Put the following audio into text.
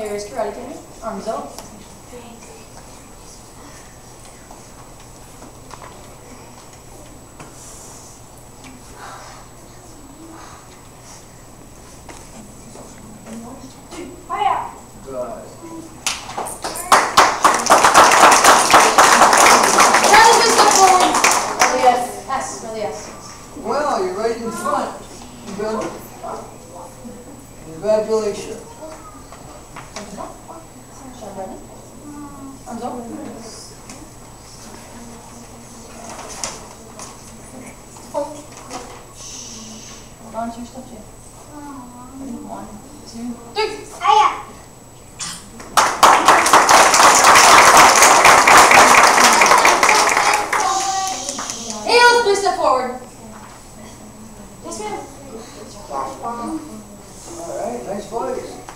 There's karate tennis. Arms up. Good. Well, you're right in front. Good. Congratulations. Arms up. Hold on to your stuff, Jay. 1, 2, 3. Heels, please step forward. Yes, ma'am. All right, nice boys.